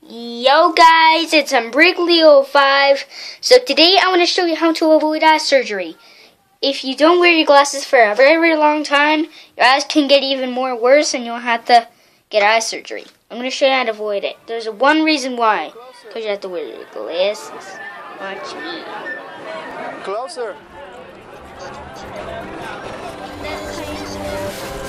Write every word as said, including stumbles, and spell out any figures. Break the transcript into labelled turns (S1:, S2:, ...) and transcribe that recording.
S1: Yo guys, it's Umbriglio oh five. So today I want to show you how to avoid eye surgery. If you don't wear your glasses for a very, very long time, your eyes can get even more worse and you'll have to get eye surgery. I'm going to show you how to avoid it. There's one reason why. Because you have to wear your glasses. Watch me.
S2: Closer.